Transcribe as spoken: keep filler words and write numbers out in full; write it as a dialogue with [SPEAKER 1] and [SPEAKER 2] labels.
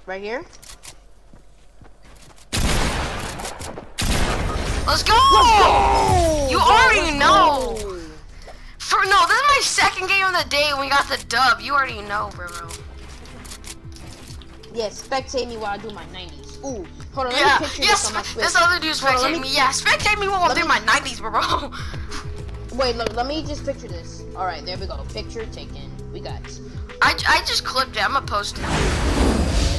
[SPEAKER 1] right here.
[SPEAKER 2] Let's go!
[SPEAKER 1] Let's go!
[SPEAKER 2] You
[SPEAKER 1] Bro,
[SPEAKER 2] already
[SPEAKER 1] let's
[SPEAKER 2] know.
[SPEAKER 1] go.
[SPEAKER 2] For no, this is my second game of the day and we got the dub. You already know, bro.
[SPEAKER 1] Yeah, spectate me while I do my nineties. Ooh, hold on, let
[SPEAKER 2] Yeah,
[SPEAKER 1] me picture
[SPEAKER 2] yes,
[SPEAKER 1] this on my Switch.
[SPEAKER 2] this other dude's
[SPEAKER 1] Hold on,
[SPEAKER 2] spectating
[SPEAKER 1] let
[SPEAKER 2] me.
[SPEAKER 1] me-
[SPEAKER 2] Yeah, spectate me while I'm
[SPEAKER 1] let
[SPEAKER 2] doing
[SPEAKER 1] me-
[SPEAKER 2] my nineties, bro.
[SPEAKER 1] Wait, look, let me just picture this. All right, there we go. Picture taken. We got.
[SPEAKER 2] I, I just clipped it. I'm gonna post it.